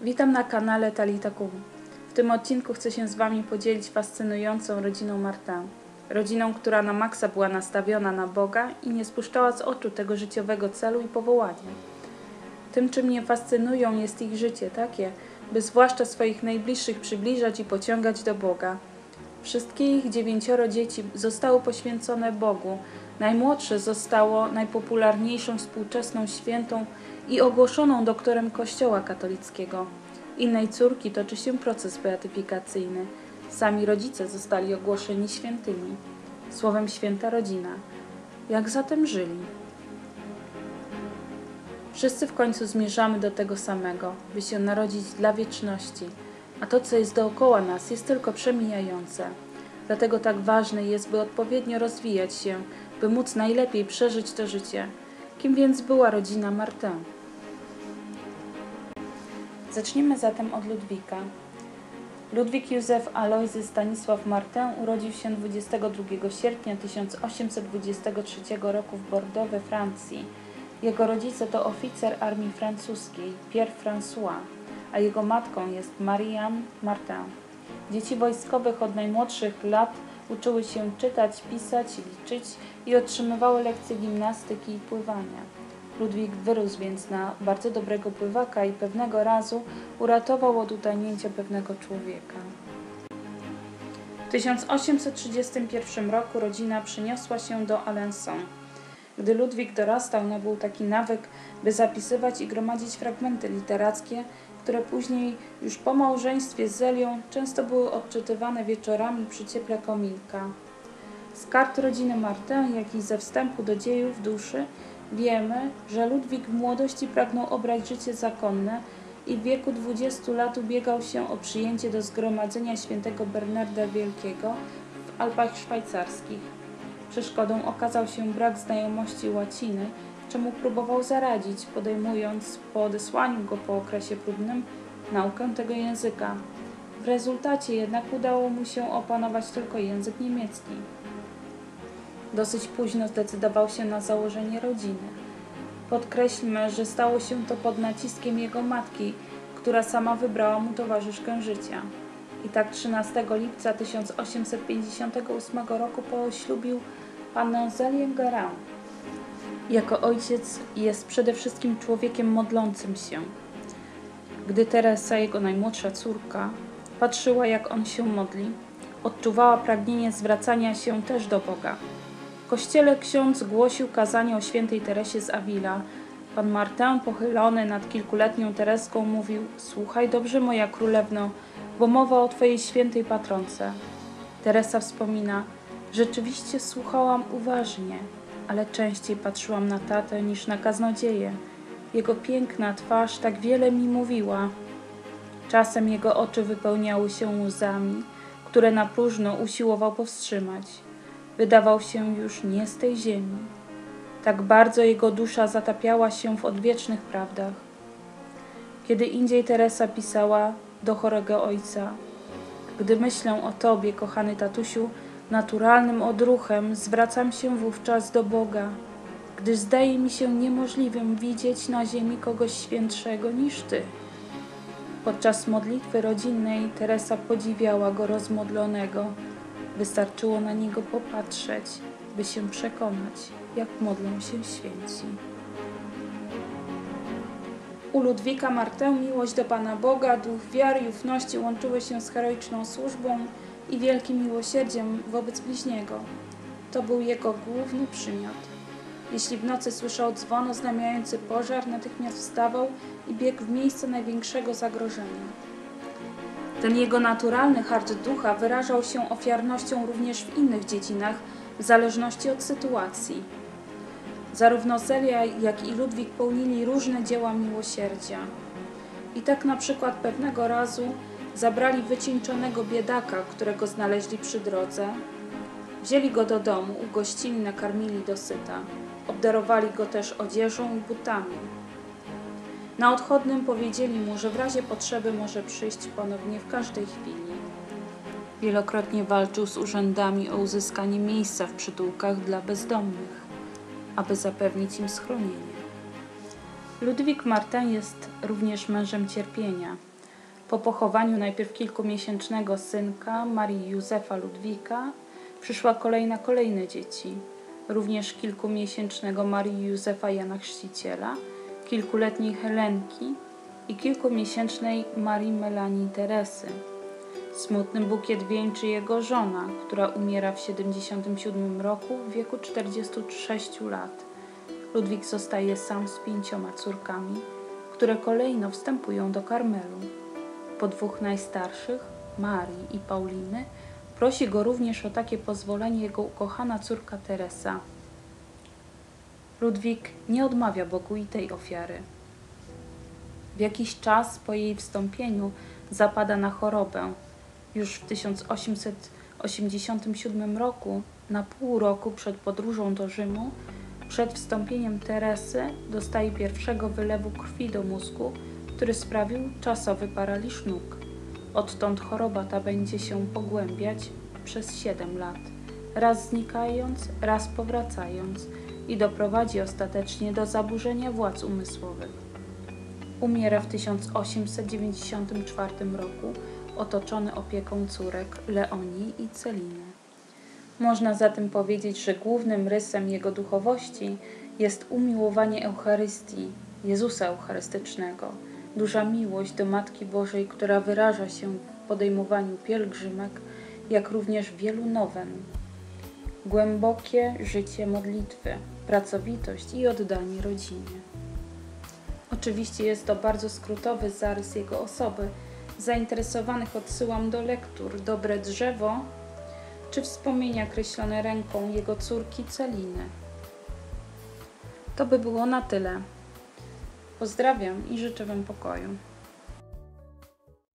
Witam na kanale Talita Kum. W tym odcinku chcę się z Wami podzielić fascynującą rodziną Martin. Rodziną, która na maksa była nastawiona na Boga i nie spuszczała z oczu tego życiowego celu i powołania. Tym, czym mnie fascynują, jest ich życie takie, by zwłaszcza swoich najbliższych przybliżać i pociągać do Boga. Wszystkie ich 9 dzieci zostało poświęcone Bogu. Najmłodsze zostało najpopularniejszą współczesną świętą i ogłoszoną doktorem Kościoła katolickiego. Innej córki toczy się proces beatyfikacyjny. Sami rodzice zostali ogłoszeni świętymi. Słowem święta rodzina. Jak zatem żyli? Wszyscy w końcu zmierzamy do tego samego, by się narodzić dla wieczności, a to, co jest dookoła nas, jest tylko przemijające. Dlatego tak ważne jest, by odpowiednio rozwijać się, by móc najlepiej przeżyć to życie. Kim więc była rodzina Martin? Zaczniemy zatem od Ludwika. Ludwik Józef Alojzy Stanisław Martin urodził się 22 sierpnia 1823 roku w Bordeaux we Francji. Jego rodzice to oficer armii francuskiej, Pierre François, a jego matką jest Marie-Anne Martin. Dzieci wojskowych od najmłodszych lat uczyły się czytać, pisać, liczyć i otrzymywały lekcje gimnastyki i pływania. Ludwik wyrósł więc na bardzo dobrego pływaka i pewnego razu uratował od utonięcia pewnego człowieka. W 1831 roku rodzina przeniosła się do Alençon. Gdy Ludwik dorastał, nabył taki nawyk, by zapisywać i gromadzić fragmenty literackie, które później, już po małżeństwie z Zelią, często były odczytywane wieczorami przy cieple kominka. Z kart rodziny Martin, jak i ze wstępu do dziejów duszy, wiemy, że Ludwik w młodości pragnął obrać życie zakonne i w wieku 20 lat ubiegał się o przyjęcie do zgromadzenia świętego Bernarda Wielkiego w Alpach Szwajcarskich. Przeszkodą okazał się brak znajomości łaciny, czemu próbował zaradzić, podejmując po odesłaniu go po okresie próbnym naukę tego języka. W rezultacie jednak udało mu się opanować tylko język niemiecki. Dosyć późno zdecydował się na założenie rodziny. Podkreślmy, że stało się to pod naciskiem jego matki, która sama wybrała mu towarzyszkę życia. I tak 13 lipca 1858 roku poślubił pannę Zelię Guérin. Jako ojciec jest przede wszystkim człowiekiem modlącym się. Gdy Teresa, jego najmłodsza córka, patrzyła, jak on się modli, odczuwała pragnienie zwracania się też do Boga. W kościele ksiądz głosił kazanie o świętej Teresie z Avila. Pan Martin, pochylony nad kilkuletnią Tereską, mówił: „Słuchaj dobrze, moja królewno, bo mowa o twojej świętej patronce”. Teresa wspomina: „Rzeczywiście słuchałam uważnie, ale częściej patrzyłam na tatę niż na kaznodzieję. Jego piękna twarz tak wiele mi mówiła. Czasem jego oczy wypełniały się łzami, które na próżno usiłował powstrzymać. Wydawał się już nie z tej ziemi. Tak bardzo jego dusza zatapiała się w odwiecznych prawdach”. Kiedy indziej Teresa pisała do chorego ojca: „Gdy myślę o tobie, kochany tatusiu, naturalnym odruchem zwracam się wówczas do Boga, gdyż zdaje mi się niemożliwym widzieć na ziemi kogoś świętszego niż ty”. Podczas modlitwy rodzinnej Teresa podziwiała go rozmodlonego. Wystarczyło na niego popatrzeć, by się przekonać, jak modlą się święci. U Ludwika Martin miłość do Pana Boga, duch wiary i ufności łączyły się z heroiczną służbą i wielkim miłosierdziem wobec bliźniego. To był jego główny przymiot. Jeśli w nocy słyszał dzwon oznajmiający pożar, natychmiast wstawał i biegł w miejsce największego zagrożenia. Ten jego naturalny harcz ducha wyrażał się ofiarnością również w innych dziedzinach, w zależności od sytuacji. Zarówno Zelia, jak i Ludwik pełnili różne dzieła miłosierdzia. I tak na przykład pewnego razu zabrali wycieńczonego biedaka, którego znaleźli przy drodze. Wzięli go do domu, ugościli, nakarmili dosyta. Obdarowali go też odzieżą i butami. Na odchodnym powiedzieli mu, że w razie potrzeby może przyjść ponownie w każdej chwili. Wielokrotnie walczył z urzędami o uzyskanie miejsca w przytułkach dla bezdomnych, aby zapewnić im schronienie. Ludwik Martin jest również mężem cierpienia. Po pochowaniu najpierw kilkumiesięcznego synka Marii Józefa Ludwika przyszła kolej na kolejne dzieci, również kilkumiesięcznego Marii Józefa Jana Chrzciciela, kilkuletniej Helenki i kilkumiesięcznej Marii Melanii Teresy. Smutny bukiet wieńczy jego żona, która umiera w 77 roku w wieku 46 lat. Ludwik zostaje sam z 5 córkami, które kolejno wstępują do Karmelu. Po 2 najstarszych, Marii i Pauliny, prosi go również o takie pozwolenie jego ukochana córka Teresa. Ludwik nie odmawia Bogu i tej ofiary. W jakiś czas po jej wstąpieniu zapada na chorobę. Już w 1887 roku, na pół roku przed podróżą do Rzymu, przed wstąpieniem Teresy dostaje pierwszego wylewu krwi do mózgu, który sprawił czasowy paraliż nóg. Odtąd choroba ta będzie się pogłębiać przez 7 lat, raz znikając, raz powracając i doprowadzi ostatecznie do zaburzenia władz umysłowych. Umiera w 1894 roku, otoczony opieką córek Leonii i Celiny. Można zatem powiedzieć, że głównym rysem jego duchowości jest umiłowanie Eucharystii, Jezusa Eucharystycznego, duża miłość do Matki Bożej, która wyraża się w podejmowaniu pielgrzymek, jak również wielu nowen, głębokie życie modlitwy, pracowitość i oddanie rodzinie. Oczywiście jest to bardzo skrótowy zarys jego osoby. Zainteresowanych odsyłam do lektur Dobre drzewo czy wspomnienia kreślone ręką jego córki Celiny. To by było na tyle. Pozdrawiam i życzę Wam pokoju.